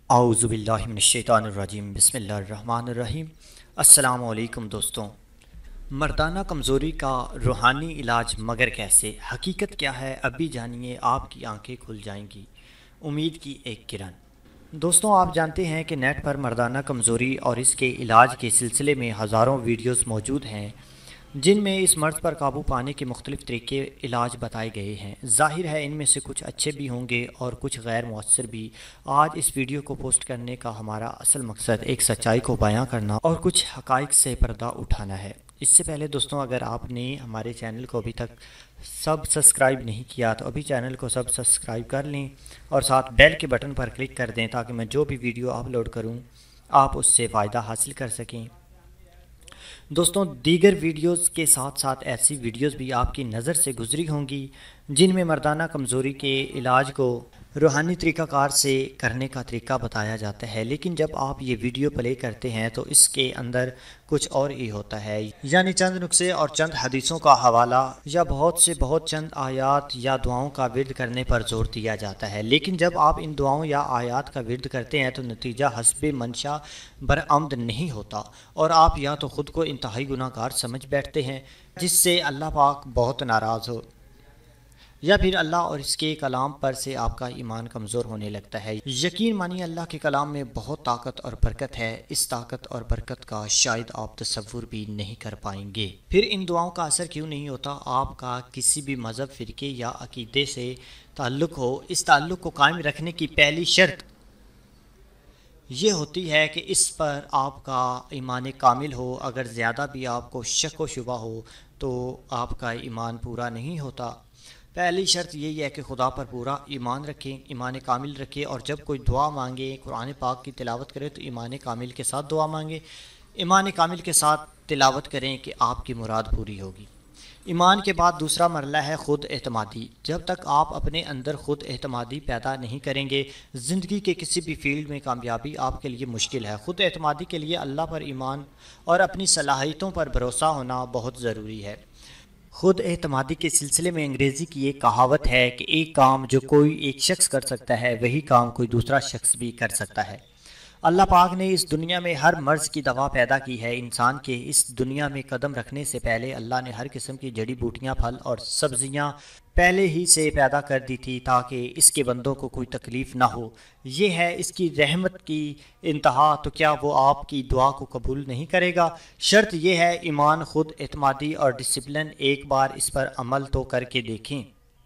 اعوذ باللہ من الشیطان الرجیم بسم اللہ الرحمن الرحیم۔ السلام علیکم دوستوں۔ مردانہ کمزوری کا روحانی علاج مگر کیسے؟ حقیقت کیا ہے؟ ابھی جانیے، آپ کی آنکھیں کھل جائیں گی۔ امید کی ایک کرن۔ دوستوں، آپ جانتے ہیں کہ نیٹ پر مردانہ کمزوری اور اس کے علاج کے سلسلے میں ہزاروں ویڈیوز موجود ہیں جن میں اس مرض پر قابو پانے کے مختلف طریقے علاج بتائے گئے ہیں۔ ظاہر ہے ان میں سے کچھ اچھے بھی ہوں گے اور کچھ غیر مؤثر بھی۔ آج اس ویڈیو کو پوسٹ کرنے کا ہمارا اصل مقصد ایک سچائی کو بیان کرنا اور کچھ حقائق سے پردہ اٹھانا ہے۔ اس سے پہلے دوستوں، اگر آپ نے ہمارے چینل کو ابھی تک سبسکرائب نہیں کیا تو ابھی چینل کو سبسکرائب کر لیں اور ساتھ بیل کے بٹن پر کلک کر دیں تاکہ میں جو بھی ویڈیو اپلوڈ کروں آپ اس سے فائدہ حاصل کر سکیں۔ دوستوں، دیگر ویڈیوز کے ساتھ ساتھ ایسی ویڈیوز بھی آپ کی نظر سے گزری ہوں گی جن میں مردانہ کمزوری کے علاج کو روحانی طریقہ کار سے کرنے کا طریقہ بتایا جاتا ہے، لیکن جب آپ یہ ویڈیو پلے کرتے ہیں تو اس کے اندر کچھ اور ہی ہوتا ہے، یعنی چند نسخے اور چند حدیثوں کا حوالہ یا بہت چند آیات یا دعاؤں کا ورد کرنے پر زور دیا جاتا ہے۔ لیکن جب آپ ان دعاؤں یا آیات کا ورد کرتے ہیں تو نتیجہ حسب منشا برآمد نہیں ہوتا اور آپ یا تو خود کو انتہائی گناہ گار سمجھ بیٹھتے ہیں جس سے اللہ پاک بہت ناراض ہو، یا پھر اللہ اور اس کے کلام پر سے آپ کا ایمان کمزور ہونے لگتا ہے۔ یقین مانیے، اللہ کے کلام میں بہت طاقت اور برکت ہے، اس طاقت اور برکت کا شاید آپ تصور بھی نہیں کر پائیں گے۔ پھر ان دعاؤں کا اثر کیوں نہیں ہوتا؟ آپ کا کسی بھی مذہب، فرقے یا عقیدے سے تعلق ہو، اس تعلق کو قائم رکھنے کی پہلی شرط یہ ہوتی ہے کہ اس پر آپ کا ایمان کامل ہو۔ اگر زیادہ بھی آپ کو شک و شبہ ہو تو آپ کا ایمان پورا نہیں ہوتا۔ پہلی شرط یہی ہے کہ خدا پر پورا ایمان رکھیں، ایمان کامل رکھیں، اور جب کوئی دعا مانگے، قرآن پاک کی تلاوت کرے تو ایمان کامل کے ساتھ دعا مانگے، ایمان کامل کے ساتھ تلاوت کریں کہ آپ کی مراد پوری ہوگی۔ ایمان کے بعد دوسرا مرحلہ ہے خود اعتمادی۔ جب تک آپ اپنے اندر خود اعتمادی پیدا نہیں کریں گے، زندگی کے کسی بھی فیلڈ میں کامیابی آپ کے لیے مشکل ہے۔ خود اعتمادی کے لیے اللہ پر ایمان اور اپنی صلاحیتوں پر بھروسہ ہونا بہت ضروری ہے۔ خود اعتمادی کے سلسلے میں انگریزی کی ایک کہاوت ہے کہ ایک کام جو کوئی ایک شخص کر سکتا ہے وہی کام کوئی دوسرا شخص بھی کر سکتا ہے۔ اللہ پاک نے اس دنیا میں ہر مرض کی دوا پیدا کی ہے۔ انسان کے اس دنیا میں قدم رکھنے سے پہلے اللہ نے ہر قسم کی جڑی بوٹیاں، پھل اور سبزیاں پہلے ہی سے پیدا کر دی تھی تاکہ اس کے بندوں کو کوئی تکلیف نہ ہو۔ یہ ہے اس کی رحمت کی انتہا، تو کیا وہ آپ کی دعا کو قبول نہیں کرے گا؟ شرط یہ ہے ایمان، خود اعتمادی اور ڈسپلن۔ ایک بار اس پر عمل تو کر کے دیکھیں۔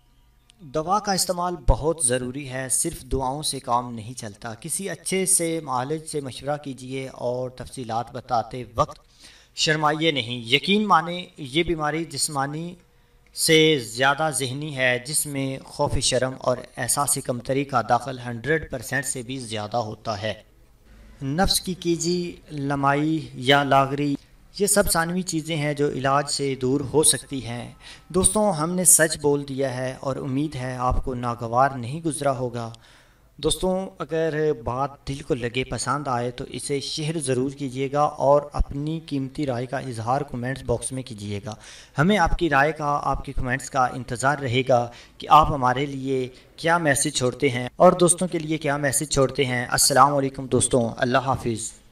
دوا کا استعمال بہت ضروری ہے، صرف دعاؤں سے کام نہیں چلتا۔ کسی اچھے سے معالج سے مشورہ کیجیے اور تفصیلات بتاتے وقت شرمائیے نہیں۔ یقین مانیں، یہ بیماری جسمانی سے زیادہ ذہنی ہے، جس میں خوف شرم اور احساس کمتری کا دخل 100% سے بھی زیادہ ہوتا ہے۔ نفس کی کیجی، لمائی یا لاغری، یہ سب ثانوی چیزیں ہیں جو علاج سے دور ہو سکتی ہیں۔ دوستوں، ہم نے سچ بول دیا ہے اور امید ہے آپ کو ناگوار نہیں گزرا ہوگا۔ دوستوں، اگر بات دل کو لگے، پسند آئے تو اسے شیئر ضرور کیجیے گا اور اپنی قیمتی رائے کا اظہار کومنٹس باکس میں کیجیے گا۔ ہمیں آپ کی رائے کا، آپ کے کومنٹس کا انتظار رہے گا کہ آپ ہمارے لیے کیا میسج چھوڑتے ہیں اور دوستوں کے لیے کیا میسج چھوڑتے ہیں۔ السلام علیکم دوستوں، اللہ حافظ۔